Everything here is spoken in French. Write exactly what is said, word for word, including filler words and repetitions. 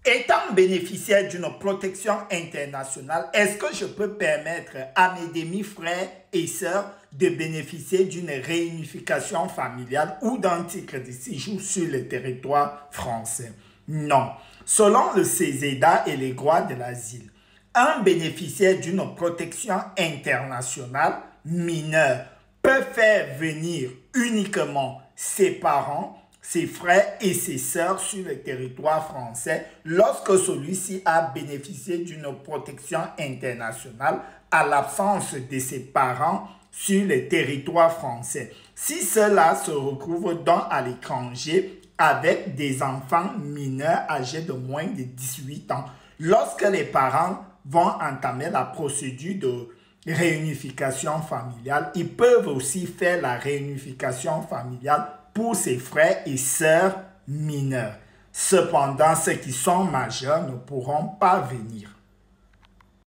Étant bénéficiaire d'une protection internationale, est-ce que je peux permettre à mes demi-frères et sœurs de bénéficier d'une réunification familiale ou d'un titre de séjour sur le territoire français? Non. Selon le CESEDA et les droits de l'asile, un bénéficiaire d'une protection internationale mineur peut faire venir uniquement ses parents, ses frères et ses sœurs sur le territoire français lorsque celui-ci a bénéficié d'une protection internationale à l'absence de ses parents sur le territoire français. Si cela se retrouve dans à l'étranger avec des enfants mineurs âgés de moins de dix-huit ans, lorsque les parents vont entamer la procédure de réunification familiale, ils peuvent aussi faire la réunification familiale pour ses frères et sœurs mineurs. Cependant, ceux qui sont majeurs ne pourront pas venir.